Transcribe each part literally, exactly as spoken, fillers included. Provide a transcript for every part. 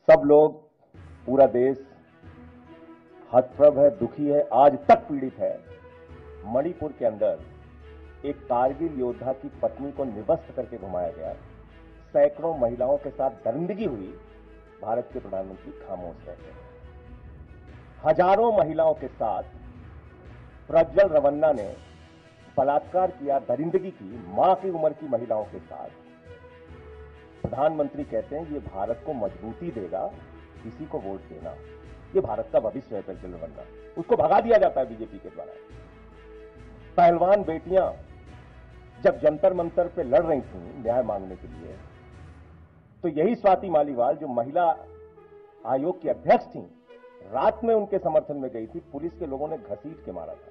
सब लोग, पूरा देश हतप्रभ है, दुखी है, आज तक पीड़ित है। मणिपुर के अंदर एक कारगिल योद्धा की पत्नी को निवस्त करके घुमाया गया, सैकड़ों महिलाओं के साथ दरिंदगी हुई, भारत के प्रधानमंत्री खामोश रहते हैं। हजारों महिलाओं के साथ प्रज्वल रवन्ना ने बलात्कार किया, दरिंदगी की, मां की उम्र की महिलाओं के साथ। प्रधानमंत्री कहते हैं ये भारत को मजबूती देगा, किसी को वोट देना, ये भारत का भविष्य है। प्रज्वल रवन्ना, उसको भगा दिया जाता है बीजेपी के द्वारा। पहलवान बेटियां जब जंतर मंतर पे लड़ रही थीं न्याय मांगने के लिए, तो यही स्वाति मालीवाल जो महिला आयोग की अध्यक्ष थीं, रात में उनके समर्थन में गई थी, पुलिस के लोगों ने घसीट के मारा था।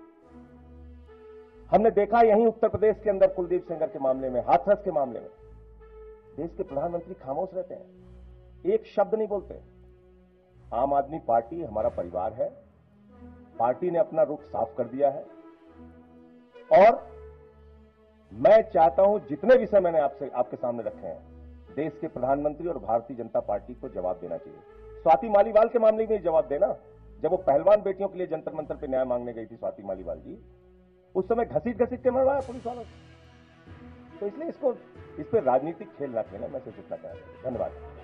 हमने देखा यहीं उत्तर प्रदेश के अंदर कुलदीप सेंगर के मामले में, हाथरस के मामले में, देश के प्रधानमंत्री खामोश रहते हैं, एक शब्द नहीं बोलते। आम आदमी पार्टी हमारा परिवार है, पार्टी ने अपना रुख साफ कर दिया है और मैं चाहता हूं जितने विषय मैंने आपसे आपके सामने रखे हैं, देश के प्रधानमंत्री और भारतीय जनता पार्टी को जवाब देना चाहिए। स्वाति मालीवाल के मामले में जवाब देना, जब वो पहलवान बेटियों के लिए जंतर मंतर पे न्याय मांगने गई थी स्वाति मालीवाल जी, उस समय घसीट घसीट के मरवाया पुलिस वालों को। तो इसलिए इसको इस पर राजनीतिक खेल ना खेलें, मैं सिर्फ इतना कहना चाहता हूं। धन्यवाद।